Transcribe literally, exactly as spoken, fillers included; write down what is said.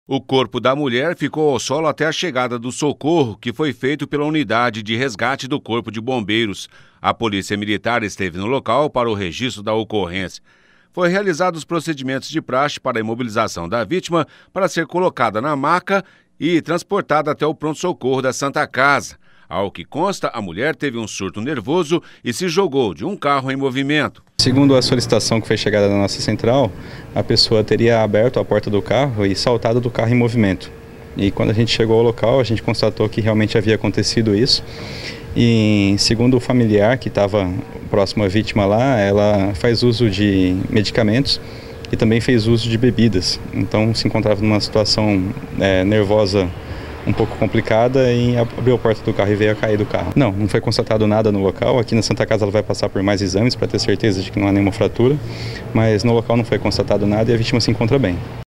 O corpo da mulher ficou ao solo até a chegada do socorro, que foi feito pela unidade de resgate do Corpo de Bombeiros. A Polícia Militar esteve no local para o registro da ocorrência. Foi realizados os procedimentos de praxe para a imobilização da vítima para ser colocada na maca e transportada até o pronto-socorro da Santa Casa. Ao que consta, a mulher teve um surto nervoso e se jogou de um carro em movimento. Segundo a solicitação que foi chegada da nossa central, a pessoa teria aberto a porta do carro e saltado do carro em movimento. E quando a gente chegou ao local, a gente constatou que realmente havia acontecido isso. E segundo o familiar que estava próximo à vítima lá, ela faz uso de medicamentos e também fez uso de bebidas. Então se encontrava numa situação é, nervosa um pouco complicada e abriu a porta do carro e veio a cair do carro. Não, não foi constatado nada no local. Aqui na Santa Casa ela vai passar por mais exames para ter certeza de que não há nenhuma fratura, mas no local não foi constatado nada e a vítima se encontra bem.